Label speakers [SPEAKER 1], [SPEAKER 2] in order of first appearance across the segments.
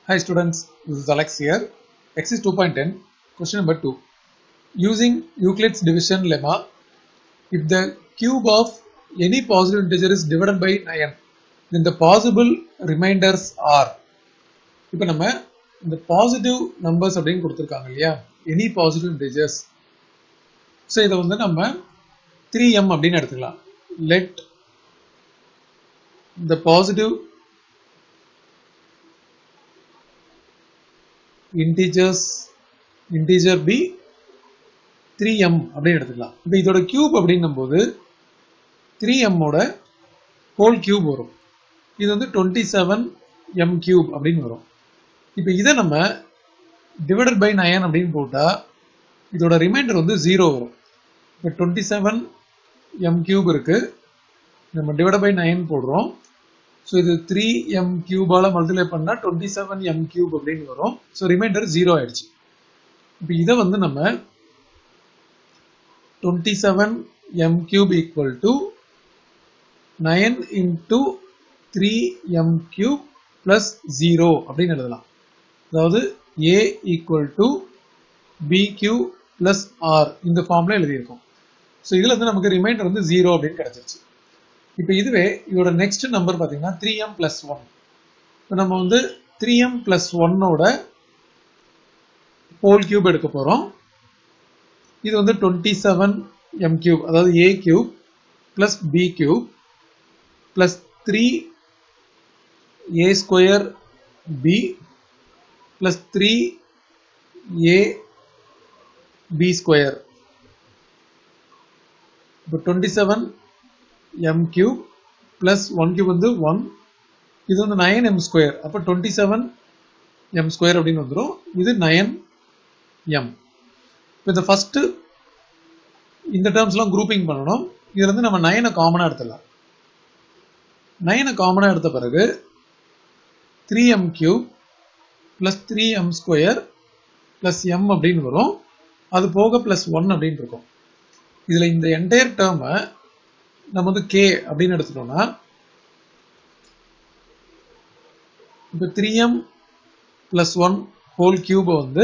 [SPEAKER 1] Hi students, this is Alex here. Exercise 2.10, question number 2. Using Euclid's division lemma, if the cube of any positive integer is divided by 9, then the possible remainders are. இப்போ நம்ம இந்த positive numbers அப்படின்னு கொடுத்திருக்காங்க இல்லையா, any positive integers. So இதை வந்து நம்ம 3m அப்படின்னு எடுத்துக்கலாம். Let the positive integer be 3m அப்படின்னு எடுத்துக்கலாம். இப்போ இதோட கியூப் அப்படிங்கும்போது 3m ஓட ஹோல் கியூப் வரும். இது வந்து 27m கியூப் அப்படின்னு வரும். இப்போ இதை நம்ம டிவைடட் பை 9 அப்படின்னு போட்டா இதோட ரிமைண்டர் வந்து 0 வரும். இப்போ 27m கியூப் இருக்கு, நம்ம டிவைடட் பை 9 போடுறோம். ஸோ இது 3m கியூபால மல்டிப்ளை பண்ணா 27m கியூப் அப்படின்னு வரும். ஸோ ரிமைண்டர் 0 ஆயிடுச்சு. இப்போ இதை வந்து நம்ம 27m cube equal to 9 into 3m cube plus 0 அப்படின்னு எழுதலாம். அதாவது a equal to bq plus r இந்த ஃபார்ம்ல எழுதியிருக்கோம். ஸோ இதுல வந்து நமக்கு ரிமைண்டர் வந்து 0 அப்படின்னு கிடைச்சிருச்சு. இப்போ இதுவே இதோட நெக்ஸ்ட் நம்பர் பார்த்தீங்கன்னா 3m பிளஸ் 1. இப்போ நம்ம வந்து 3m பிளஸ் 1ஓட ஹோல் கியூப் எடுக்க போறோம். இது வந்து 27m கியூப், அதாவது a cube plus b cube plus 3a square b plus 3ab square. இப்போ 27m கியூப் பிளஸ் 1 கியூப் வந்து 1, இது வந்து 9m ஸ்கொயர். அப்போ 27m ஸ்கொயர் அப்படின்னு வந்துடும். இது 9m. இப்போ இந்த ஃபர்ஸ்ட் இந்த டேர்ம்ஸ்லாம் குரூப்பிங் பண்ணணும். இதுல இருந்து நம்ம 9 காமனா எடுத்துடலாம். 9 காமனா எடுத்த பிறகு 3m cube plus 3m square plus m அப்படின்னு வரும். அது போக பிளஸ் 1 அப்படின்னு இருக்கும். இதுல இந்த என்டையர் டேர்மை நம்ம வந்து k அப்படின்னு எடுத்துட்டோம்னா, இப்போ 3m பிளஸ் 1 ஹோல் கியூப் வந்து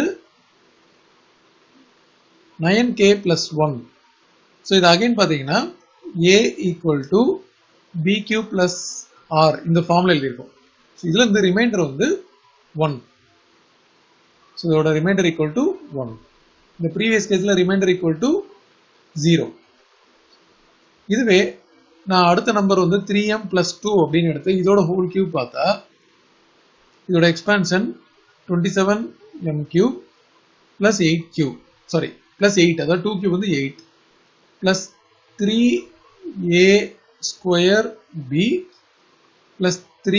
[SPEAKER 1] 9k பிளஸ் 1. ஸோ இது அகைன் பார்த்தீங்கன்னா a equal to bq plus r இந்த ஃபார்ம்ல எழுதியிருக்கோம். ஸோ இதுல இந்த ரிமைண்டர் வந்து 1. ஸோ இதோட ரிமைண்டர் ஈக்குவல் டு 1. இந்த ப்ரீவியஸ் கேஸ்ல ரிமைண்டர் ஈக்குவல் டு 0. இதுவே நான் அடுத்த நம்பர் வந்து 3m பிளஸ் 2 அப்படின்னு எடுத்து இதோட ஹோல் கியூப் பார்த்தா இதோட expansion 27m cube plus 8 cube, sorry plus 8, அதாவது 2 கியூப் வந்து 8 plus 3a square b plus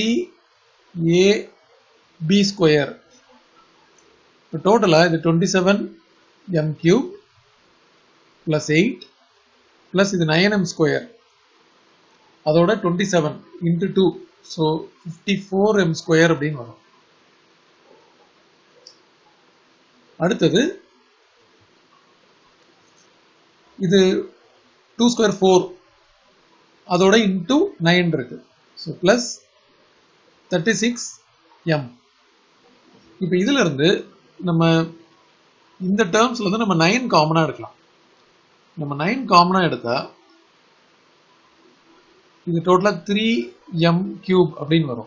[SPEAKER 1] 3ab square. இப்போ டோட்டலா இது 27m கியூப் பிளஸ் 8 பிளஸ் இது 9m ஸ்கொயர், அதோட 27 இன்டு 2, ஸோ 54m ஸ்கொயர் அப்படின்னு வரும். அடுத்தது இது 2 ஸ்கொயர் 4, அதோட இன்டு 9 இருக்கு. So plus 36m. இப்போ இதுல இருந்து நம்ம இந்த டேர்ம்ஸ்ல இருந்து நம்ம 9 காமனா எடுக்கலாம். நம்ம 9 காமனா எடுத்தா இது டோட்டலா 3m கியூப் அப்படின்னு வரும்.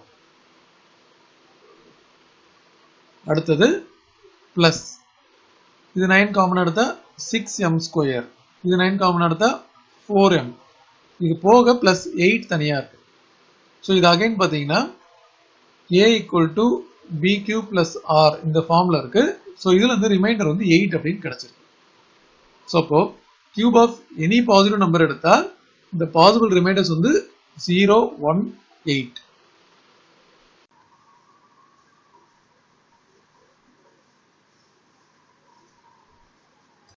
[SPEAKER 1] அடுத்தது பிளஸ் இது 9 காமனா எடுத்தா 6m ஸ்கொயர், இது 9 காமனா எடுத்தா 4m, இது போக பிளஸ் 8 தனியா இருக்கு. ஸோ இது அகைன் பார்த்தீங்கன்னா a equal to bq plus r இந்த ஃபார்ம்ல இருக்கு. ஸோ இதுல இருந்து ரிமைண்டர் வந்து 8 அப்படின்னு கிடைச்சிருக்கு. ஸோ அப்போ cube of any positive number எடுத்தா இந்த பாசிபிள் ரிமைண்டர்ஸ் வந்து 0, 1, 8.